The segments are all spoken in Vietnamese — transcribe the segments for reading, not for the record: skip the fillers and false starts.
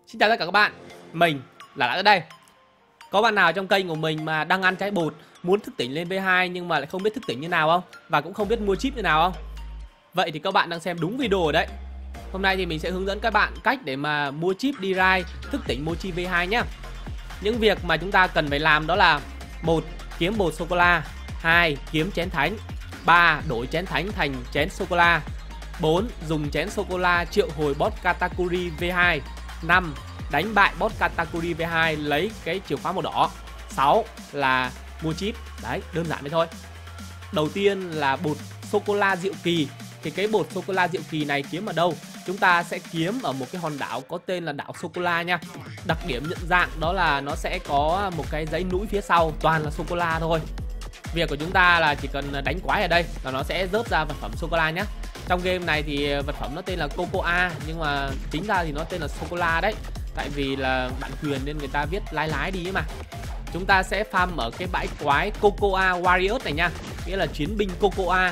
Xin chào tất cả các bạn, mình là Lã ở đây. Có bạn nào trong kênh của mình mà đang ăn trái bột, muốn thức tỉnh lên V2 nhưng mà lại không biết thức tỉnh như nào không? Và cũng không biết mua chip như nào không? Vậy thì các bạn đang xem đúng video rồi đấy. Hôm nay thì mình sẽ hướng dẫn các bạn cách để mà mua chip D-Ride thức tỉnh Mochi V2 nhé. Những việc mà chúng ta cần phải làm đó là: 1. Kiếm bột sô-cô-la. 2. Kiếm chén thánh. 3. Đổi chén thánh thành chén sô-cô-la. 4. Dùng chén sô-cô-la triệu hồi boss Katakuri V2. 5. Đánh bại boss Katakuri V2 lấy cái chìa khóa màu đỏ. 6. Là mua chip. Đấy, đơn giản vậy thôi. Đầu tiên là bột sô-cô-la diệu kỳ. Thì cái bột sô-cô-la diệu kỳ này kiếm ở đâu? Chúng ta sẽ kiếm ở một cái hòn đảo có tên là đảo sô-cô-la nha. Đặc điểm nhận dạng đó là nó sẽ có một cái dãy núi phía sau toàn là sô-cô-la thôi. Việc của chúng ta là chỉ cần đánh quái ở đây là nó sẽ rớt ra vật phẩm sô-cô-la nhé. Trong game này thì vật phẩm nó tên là Cocoa, nhưng mà chính ra thì nó tên là sô-cô-la đấy. Tại vì là bản quyền nên người ta viết lái đi ấy mà. Chúng ta sẽ farm ở cái bãi quái Cocoa Warriors này nha, nghĩa là chiến binh Cocoa.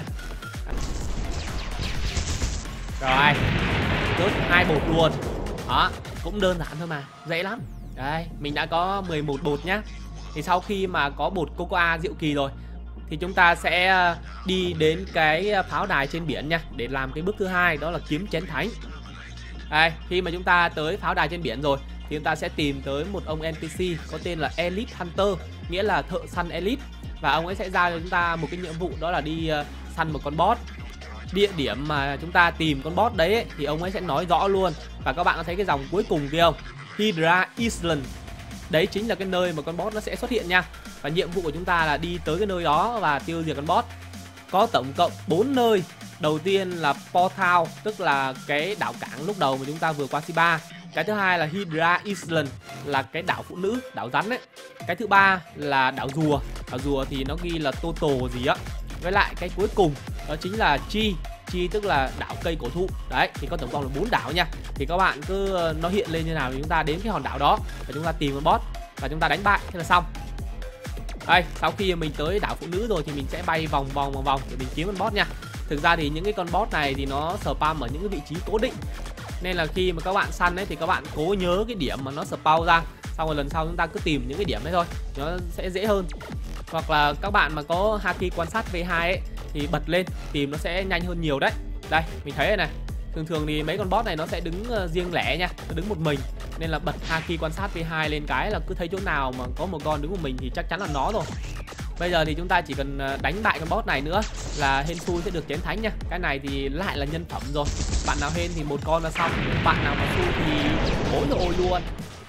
Rồi, rớt 2 bột luôn. Đó, cũng đơn giản thôi mà, dễ lắm. Đây, mình đã có 11 bột nhá. Thì sau khi mà có bột Cocoa diệu kỳ rồi thì chúng ta sẽ đi đến cái pháo đài trên biển nha, để làm cái bước thứ hai, đó là kiếm chén thánh. Đây, khi mà chúng ta tới pháo đài trên biển rồi thì chúng ta sẽ tìm tới một ông NPC có tên là Elite Hunter, nghĩa là thợ săn Elite. Và ông ấy sẽ giao cho chúng ta một cái nhiệm vụ, đó là đi săn một con boss. Địa điểm mà chúng ta tìm con boss đấy ấy, thì ông ấy sẽ nói rõ luôn. Và các bạn có thấy cái dòng cuối cùng kia không? Hydra Island. Đấy chính là cái nơi mà con boss nó sẽ xuất hiện nha. Và nhiệm vụ của chúng ta là đi tới cái nơi đó và tiêu diệt con boss. Có tổng cộng 4 nơi. Đầu tiên là Portal, tức là cái đảo cảng lúc đầu mà chúng ta vừa qua C3. Cái thứ hai là Hydra Island, là cái đảo phụ nữ, đảo rắn ấy. Cái thứ ba là đảo rùa. Đảo rùa thì nó ghi là Toto gì á. Với lại cái cuối cùng đó chính là Chi, tức là đảo cây cổ thụ. Đấy, thì có tổng cộng là 4 đảo nha. Thì các bạn cứ nó hiện lên như nào thì chúng ta đến cái hòn đảo đó và chúng ta tìm con boss và chúng ta đánh bại, thế là xong. Đây, sau khi mình tới đảo phụ nữ rồi thì mình sẽ bay vòng để mình kiếm con boss nha. Thực ra thì những cái con boss này thì nó spam ở những cái vị trí cố định, nên là khi mà các bạn săn ấy thì các bạn cố nhớ cái điểm mà nó spawn ra, xong rồi lần sau chúng ta cứ tìm những cái điểm đấy thôi, nó sẽ dễ hơn. Hoặc là các bạn mà có haki quan sát V2 ấy thì bật lên tìm nó sẽ nhanh hơn nhiều đấy. Đây, mình thấy đây này. Thường thì mấy con boss này nó sẽ đứng riêng lẻ nha, nó đứng một mình, nên là bật haki quan sát V2 lên cái là cứ thấy chỗ nào mà có một con đứng một mình thì chắc chắn là nó rồi. Bây giờ thì chúng ta chỉ cần đánh bại con boss này nữa là hên xui sẽ được chén thánh nha. Cái này thì lại là nhân phẩm rồi. Bạn nào hên thì một con là xong, bạn nào mà xui thì ối rồi luôn.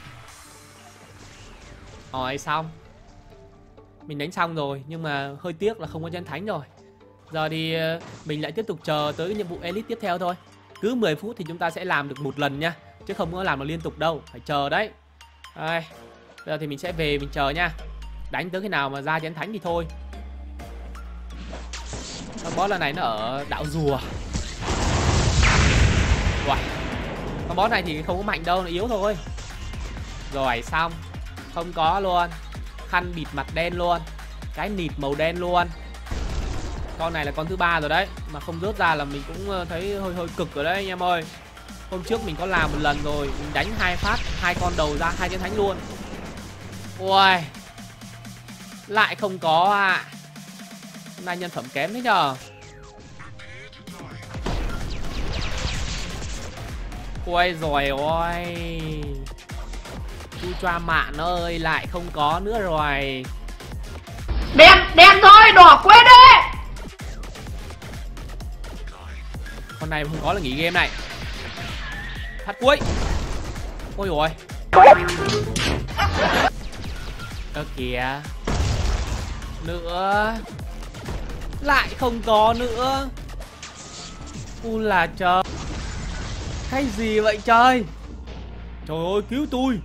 Rồi xong. Mình đánh xong rồi nhưng mà hơi tiếc là không có chén thánh rồi. Giờ thì mình lại tiếp tục chờ tới cái nhiệm vụ Elite tiếp theo thôi. Cứ 10 phút thì chúng ta sẽ làm được một lần nha, chứ không có làm được liên tục đâu, phải chờ đấy. Đây, bây giờ thì mình sẽ về mình chờ nha. Đánh tới khi nào mà ra chén thánh thì thôi. Con boss lần này nó ở đảo rùa. Wow. Con boss này thì không có mạnh đâu, nó yếu thôi. Rồi xong. Không có luôn. Khăn bịt mặt đen luôn. Cái nịt màu đen luôn. Con này là con thứ 3 rồi đấy. Mà không rớt ra là mình cũng thấy hơi cực rồi đấy anh em ơi. Hôm trước mình có làm một lần rồi, mình đánh 2 phát, 2 con đầu ra 2 chén thánh luôn. Ui, lại không có à. Hôm nay nhân phẩm kém thế nhờ. Ui rồi ôi. Chu choa mạn ơi, lại không có nữa rồi. Đen rồi, đỏ quên đi. Con này không có là nghỉ game này. Phát cuối. Ôi rồi. Ơ kìa. Nữa. Lại không có nữa. U là trời. Cái gì vậy trời. Trời ơi cứu tôi.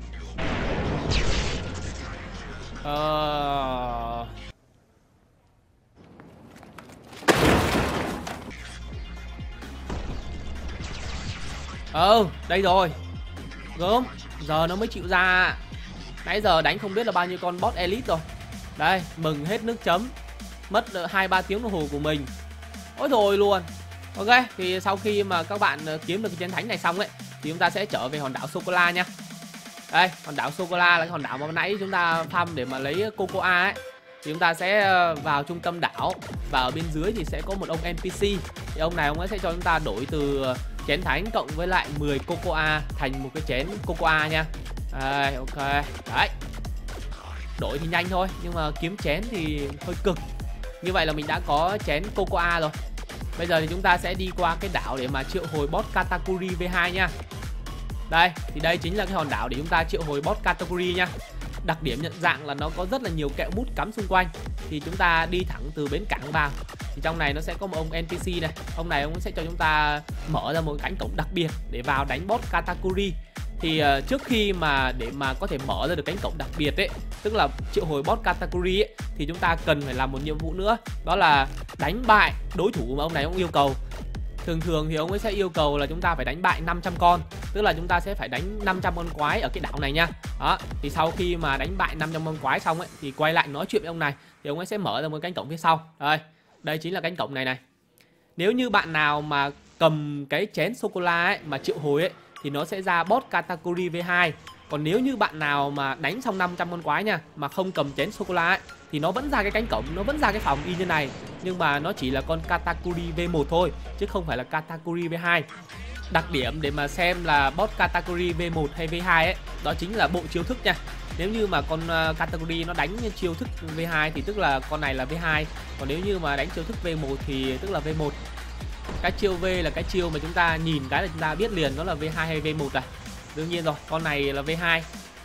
Đây rồi. Gớm. Giờ nó mới chịu ra. Nãy giờ đánh không biết là bao nhiêu con boss Elite rồi. Đây, mừng hết nước chấm. Mất 2-3 tiếng đồng hồ của mình. Ôi rồi luôn. Ok, thì sau khi mà các bạn kiếm được cái chiến thánh này xong ấy thì chúng ta sẽ trở về hòn đảo sô-cô-la nha. Đây, hòn đảo sô-cô-la là cái hòn đảo mà ban nãy chúng ta farm để mà lấy cocoa ấy. Thì chúng ta sẽ vào trung tâm đảo và ở bên dưới thì sẽ có một ông NPC. Thì ông này ông ấy sẽ cho chúng ta đổi từ chén thánh cộng với lại 10 cocoa thành một cái chén cocoa nha. Đây, ok. Đấy. Đổi thì nhanh thôi, nhưng mà kiếm chén thì hơi cực. Như vậy là mình đã có chén cocoa rồi. Bây giờ thì chúng ta sẽ đi qua cái đảo để mà triệu hồi boss Katakuri V2 nha. Đây, thì đây chính là cái hòn đảo để chúng ta triệu hồi boss Katakuri nha. Đặc điểm nhận dạng là nó có rất là nhiều kẹo bút cắm xung quanh. Thì chúng ta đi thẳng từ bến cảng vào. Thì trong này nó sẽ có một ông NPC này. Ông này ông sẽ cho chúng ta mở ra một cánh cổng đặc biệt để vào đánh boss Katakuri. Thì trước khi mà để mà có thể mở ra được cánh cổng đặc biệt ấy, tức là triệu hồi boss Katakuri ấy, thì chúng ta cần phải làm một nhiệm vụ nữa. Đó là đánh bại đối thủ mà ông này ông yêu cầu. Thường thì ông ấy sẽ yêu cầu là chúng ta phải đánh bại 500 con. Tức là chúng ta sẽ phải đánh 500 con quái ở cái đảo này nha. Đó, thì sau khi mà đánh bại 500 con quái xong ấy, thì quay lại nói chuyện với ông này. Thì ông ấy sẽ mở ra một cánh cổng phía sau. Đây chính là cánh cổng này này. Nếu như bạn nào mà cầm cái chén sô-cô-la ấy mà triệu hồi ấy, thì nó sẽ ra boss Katakuri V2. Còn nếu như bạn nào mà đánh xong 500 con quái nha, mà không cầm chén sô-cô-la ấy, thì nó vẫn ra cái cánh cổng, nó vẫn ra cái phòng y như này. Nhưng mà nó chỉ là con Katakuri V1 thôi, chứ không phải là Katakuri V2. Đặc điểm để mà xem là boss Katakuri V1 hay V2 ấy, đó chính là bộ chiêu thức nha. Nếu như mà con Katakuri nó đánh chiêu thức V2 thì tức là con này là V2. Còn nếu như mà đánh chiêu thức V1 thì tức là V1. Cái chiêu V là cái chiêu mà chúng ta nhìn cái là chúng ta biết liền nó là V2 hay V1 à. Đương nhiên rồi, con này là V2.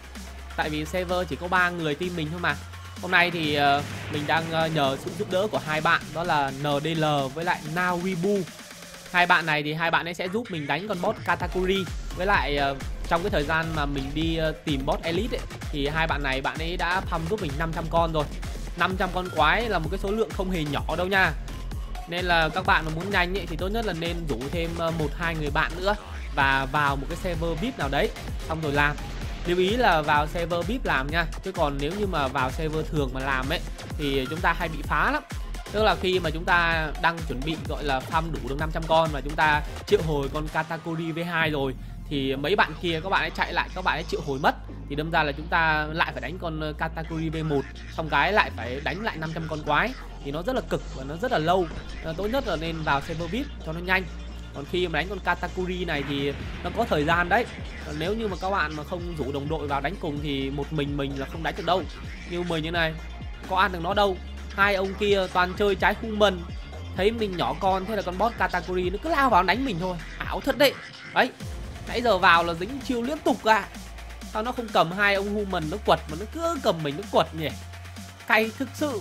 Tại vì server chỉ có 3 người team mình thôi mà. Hôm nay thì mình đang nhờ sự giúp đỡ của hai bạn, đó là NDL với lại Nawibu. Hai bạn này thì hai bạn ấy sẽ giúp mình đánh con boss Katakuri. Với lại trong cái thời gian mà mình đi tìm boss elite ấy, thì hai bạn này bạn ấy đã farm giúp mình 500 con rồi. 500 con quái là một cái số lượng không hề nhỏ đâu nha. Nên là các bạn mà muốn nhanh ấy, thì tốt nhất là nên rủ thêm 1-2 người bạn nữa và vào một cái server VIP nào đấy xong rồi làm. Lưu ý là vào server VIP làm nha. Chứ còn nếu như mà vào server thường mà làm ấy thì chúng ta hay bị phá lắm. Tức là khi mà chúng ta đang chuẩn bị gọi là farm đủ được 500 con và chúng ta triệu hồi con Katakuri V2 rồi, thì mấy bạn kia các bạn ấy chạy lại, các bạn ấy triệu hồi mất. Thì đâm ra là chúng ta lại phải đánh con Katakuri V1, xong cái lại phải đánh lại 500 con quái. Thì nó rất là cực và nó rất là lâu. Tốt nhất là nên vào server VIP cho nó nhanh. Còn khi mà đánh con Katakuri này thì nó có thời gian đấy. Còn nếu như mà các bạn mà không rủ đồng đội vào đánh cùng thì một mình là không đánh được đâu. Như mình như này, có ăn được nó đâu. Hai ông kia toàn chơi trái human, thấy mình nhỏ con, thế là con boss Katakuri nó cứ lao vào đánh mình thôi. Ảo thật đấy. Đấy, nãy giờ vào là dính chiêu liên tục à. Sao nó không cầm hai ông human nó quật mà nó cứ cầm mình nó quật nhỉ? Cay thực sự.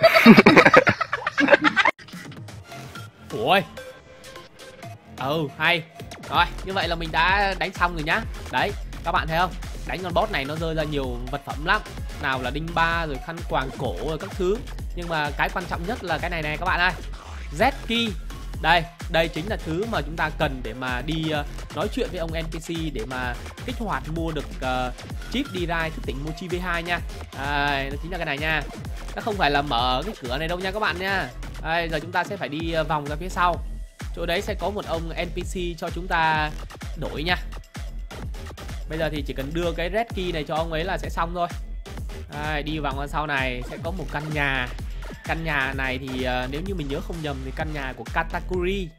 Ủa. Hay. Rồi, như vậy là mình đã đánh xong rồi nhá. Đấy, các bạn thấy không? Đánh con boss này nó rơi ra nhiều vật phẩm lắm. Nào là đinh ba rồi khăn quàng cổ rồi các thứ. Nhưng mà cái quan trọng nhất là cái này này các bạn ơi. Z-Key. Đây chính là thứ mà chúng ta cần để mà đi nói chuyện với ông NPC để mà kích hoạt mua được chip D-Ride thức tỉnh Mochi V2 nha. Đây, nó chính là cái này nha. Nó không phải là mở cái cửa này đâu nha các bạn nha. Đây, giờ chúng ta sẽ phải đi vòng ra phía sau. Chỗ đấy sẽ có một ông NPC cho chúng ta đổi nha. Bây giờ thì chỉ cần đưa cái red key này cho ông ấy là sẽ xong thôi. Đây, đi vòng ra sau này sẽ có một căn nhà. Căn nhà này thì nếu như mình nhớ không nhầm thì căn nhà của Katakuri.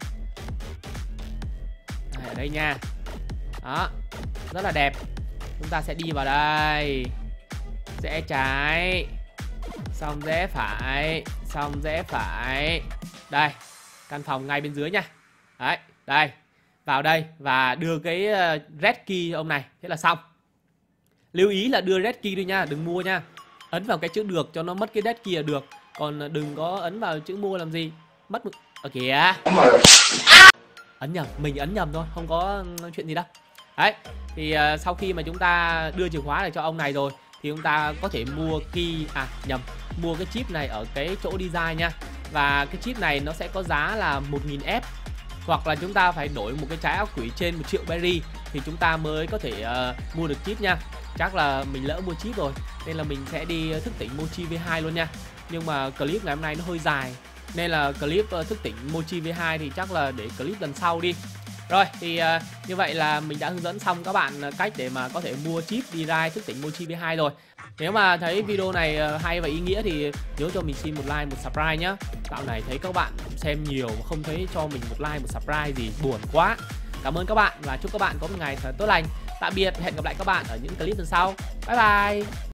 Đây, ở đây nha. Đó, rất là đẹp. Chúng ta sẽ đi vào đây. Rẽ trái, xong rẽ phải, xong rẽ phải. Đây, căn phòng ngay bên dưới nha. Đấy, đây. Vào đây và đưa cái red key ông này, thế là xong. Lưu ý là đưa red key thôi nha, đừng mua nha. Ấn vào cái chữ được cho nó mất cái red key là được. Còn đừng có ấn vào chữ mua làm gì. Mất một... kìa. Ấn nhầm, mình ấn nhầm thôi, không có chuyện gì đâu. Đấy, thì sau khi mà chúng ta đưa chìa khóa này cho ông này rồi thì chúng ta có thể mua key, mua cái chip này ở cái chỗ design nha. Và cái chip này nó sẽ có giá là 1000F. Hoặc là chúng ta phải đổi một cái trái áo quỷ trên 1 triệu berry thì chúng ta mới có thể mua được chip nha. Chắc là mình lỡ mua chip rồi nên là mình sẽ đi thức tỉnh Mochi V2 luôn nha. Nhưng mà clip ngày hôm nay nó hơi dài nên là clip thức tỉnh Mochi V2 thì chắc là để clip lần sau đi. Rồi thì như vậy là mình đã hướng dẫn xong các bạn cách để mà có thể mua chip D-Ride thức tỉnh Mochi V2 rồi. Nếu mà thấy video này hay và ý nghĩa thì nhớ cho mình xin một like, một subscribe nhá. Dạo này thấy các bạn xem nhiều mà không thấy cho mình một like, một subscribe gì, buồn quá. Cảm ơn các bạn và chúc các bạn có một ngày thật tốt lành. Tạm biệt, hẹn gặp lại các bạn ở những clip lần sau. Bye bye.